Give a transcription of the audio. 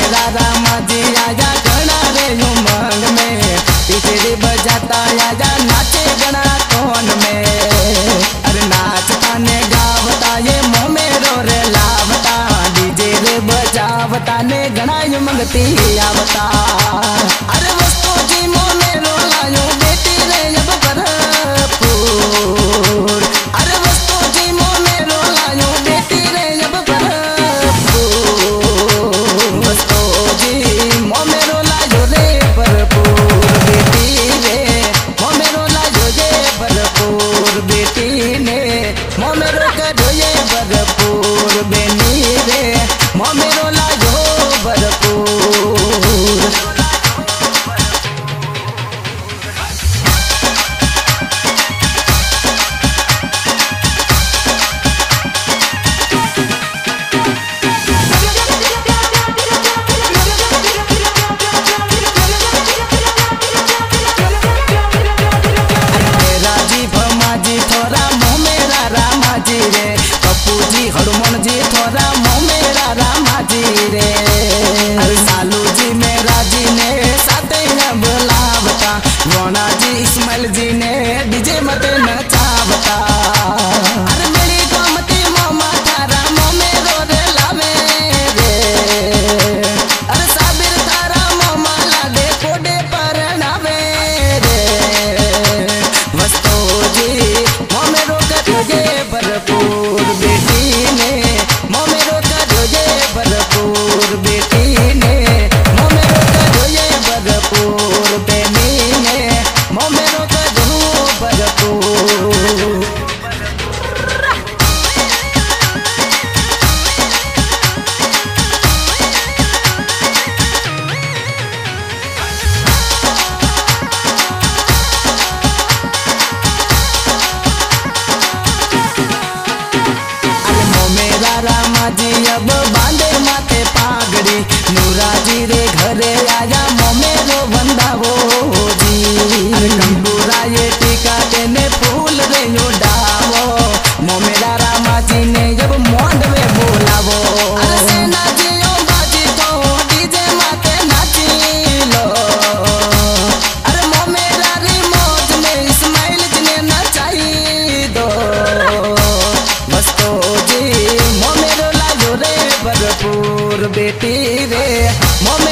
मेरा रामा जी आया घना रे उमंग में, टिचरी बजाता आया नाचे घना कौन में। अरे नाचता ने गावता ये मोह मेरो रे लावता, डीजे रे बजावता ने घना उमंगती आवता। अरे वस्तु जी मोह मेरो लायो बेटी रे अब भरपूर, अरे वस्तु जी मोह मेरो लायो बेटी रे अब भरपूर, वस्तु जी मोह मेरो लायो रे भरपूर, बेटी रे मोह मेरो लायो ये भरपूर, बेटी ने मोह मेरो करो ये भरपूर, बेनी रे मोह मेरो लायो भरपूर। हनुमान जी थोड़ा मोह मेरा रामा जी रे, सालू जी मेरा जी ने साथ बुलावता, रोना जी इस्माइल जी ने डीजे मत नचावता। अरे मेरी गोमती मोमा थारा मोह मेरो रे लावे रे, अरे साबिर थारा मोमा लाडे कोडे पर नावे रे, वस्तु जी मोह मेरो करोगे भरपूर, बेटी ने मोह मेरो करोगे भरपूर, बेटी ने मोह मेरो करोगे भरपूर, बेनी ने मोह मेरो करो भरपूर। रामा जी अब बांधे माथे पागड़ी, नूरा जी रे घरे आया मोह मेरो बंधावो जी। अरे कंबूरा ये टीका तेने फूल रे उड़ावो, मोह मेरा रामा जी ने जब मोंड में बोलावो। अरे सेना जी ओ बाजी तो डीजे माथे नाची लो, अरे मोह मेरा री मौज में इस्माइल जी ने नचाई दो, वस्तु जी मोह मेरो लायो रे भरपूर, बेटी रे मोह